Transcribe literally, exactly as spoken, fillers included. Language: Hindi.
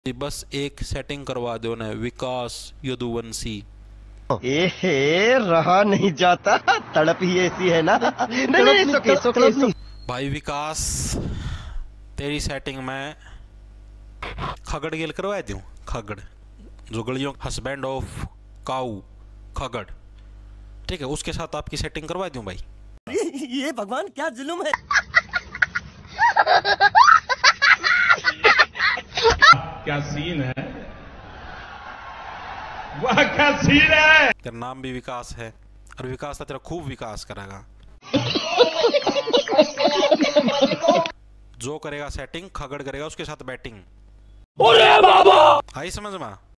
बस एक सेटिंग करवा दो ना विकास यदुवंशी। एहे रहा नहीं जाता, तड़प ही ऐसी है ना। नहीं नहीं सोके सोके सोके। भाई विकास तेरी सेटिंग में खगड़ गिल करवा दूं। खगड़ जुगलियों हस्बैंड ऑफ काऊ खगड़, ठीक है, उसके साथ आपकी सेटिंग करवा दूं भाई। ये भगवान क्या जुल्म है। क्या सीन है, वाह क्या सीन है। तेरा नाम भी विकास है और विकास तो तेरा खूब विकास करेगा। जो करेगा सेटिंग खगड़ करेगा उसके साथ बैटिंग। अरे बाबा आई समझ में।